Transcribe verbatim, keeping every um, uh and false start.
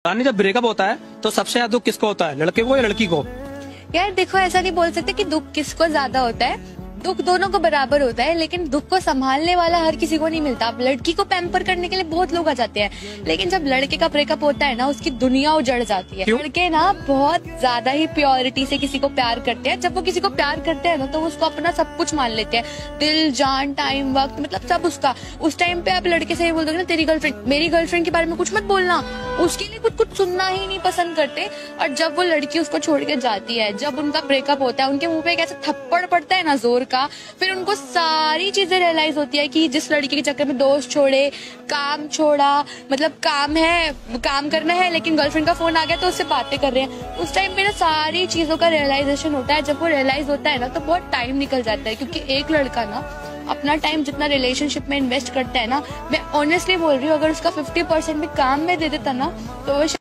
रानी, जब ब्रेकअप होता है तो सबसे ज्यादा दुख किसको होता है, लड़के को या लड़की को? यार देखो, ऐसा नहीं बोल सकते कि दुख किसको ज्यादा होता है। दुख दोनों को बराबर होता है, लेकिन दुख को संभालने वाला हर किसी को नहीं मिलता। अब लड़की को पैम्पर करने के लिए बहुत लोग आ जाते हैं, लेकिन जब लड़के का ब्रेकअप होता है ना, उसकी दुनिया उजड़ जाती है। लड़के ना बहुत ज्यादा ही प्योरिटी से किसी को प्यार करते हैं। जब वो किसी को प्यार करते हैं ना, तो उसको अपना सब कुछ मान लेते हैं, दिल जान टाइम वक्त, मतलब सब उसका। उस टाइम पे आप लड़के से ये बोल दोगे ना, तेरी गर्लफ्रेंड, मेरी गर्लफ्रेंड के बारे में कुछ मत बोलना, उसके लिए कुछ कुछ सुनना ही नहीं पसंद करते। और जब वो लड़की उसको छोड़ के जाती है, जब उनका ब्रेकअप होता है, उनके मुंह पे एक ऐसा थप्पड़ पड़ता है ना जोर का, फिर उनको सारी चीजें रियलाइज होती है कि जिस लड़की के चक्कर में दोस्त छोड़े, काम छोड़ा, मतलब काम है, काम करना है, लेकिन गर्लफ्रेंड का फोन आ गया तो उससे बातें कर रहे हैं। उस टाइम पे ना सारी चीजों का रियलाइजेशन होता है। जब वो रियलाइज होता है ना, तो बहुत टाइम निकल जाता है, क्योंकि एक लड़का ना अपना टाइम जितना रिलेशनशिप में इन्वेस्ट करता है ना, मैं ऑनेस्टली बोल रही हूँ, अगर उसका फिफ्टी परसेंट भी काम में दे देता ना, तो वो